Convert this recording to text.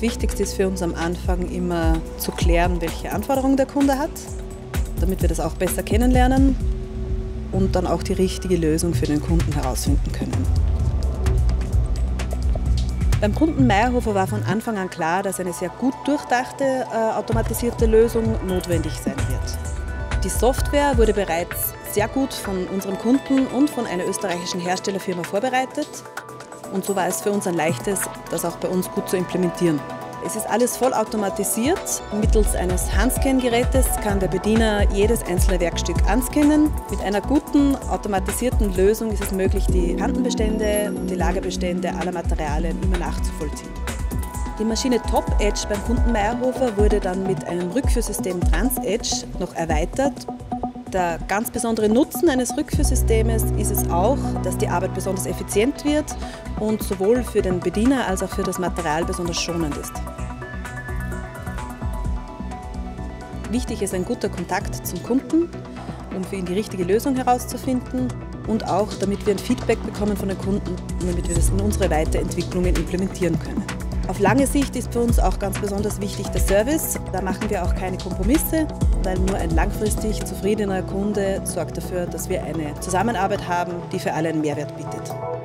Wichtigste ist für uns am Anfang immer zu klären, welche Anforderungen der Kunde hat, damit wir das auch besser kennenlernen und dann auch die richtige Lösung für den Kunden herausfinden können. Beim Kunden Mayerhofer war von Anfang an klar, dass eine sehr gut durchdachte automatisierte Lösung notwendig sein wird. Die Software wurde bereits sehr gut von unserem Kunden und von einer österreichischen Herstellerfirma vorbereitet. Und so war es für uns ein leichtes, das auch bei uns gut zu implementieren. Es ist alles vollautomatisiert. Mittels eines Handscan-Gerätes kann der Bediener jedes einzelne Werkstück anscannen. Mit einer guten automatisierten Lösung ist es möglich, die Kantenbestände und die Lagerbestände aller Materialien immer nachzuvollziehen. Die Maschine Top Edge beim Kunden Mayerhofer wurde dann mit einem Rückführsystem Trans Edge noch erweitert. Der ganz besondere Nutzen eines Rückführsystems ist es auch, dass die Arbeit besonders effizient wird und sowohl für den Bediener als auch für das Material besonders schonend ist. Wichtig ist ein guter Kontakt zum Kunden, um für ihn die richtige Lösung herauszufinden und auch, damit wir ein Feedback bekommen von den Kunden, damit wir das in unsere Weiterentwicklungen implementieren können. Auf lange Sicht ist für uns auch ganz besonders wichtig der Service. Da machen wir auch keine Kompromisse, weil nur ein langfristig zufriedener Kunde sorgt dafür, dass wir eine Zusammenarbeit haben, die für alle einen Mehrwert bietet.